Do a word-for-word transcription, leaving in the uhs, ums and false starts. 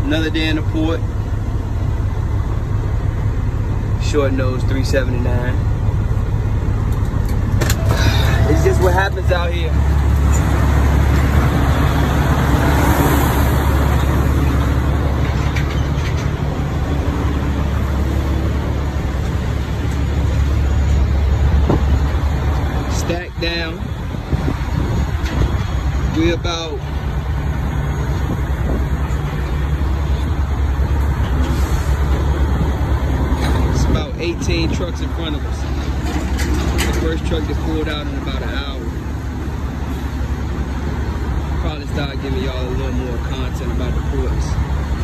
Another day in the port. Short nose three seventy-nine. It's just what happens out here. Stacked down. We're about it's about eighteen trucks in front of us. The first truck gets pulled out in about an hour. Probably start giving y'all a little more content about the ports.